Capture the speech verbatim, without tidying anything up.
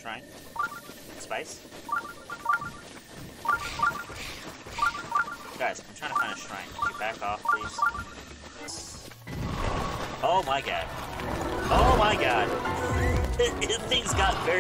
shrine. Spice. Guys, I'm trying to find a shrine. Can you back off, please? Oh my god. Oh my god. Things got very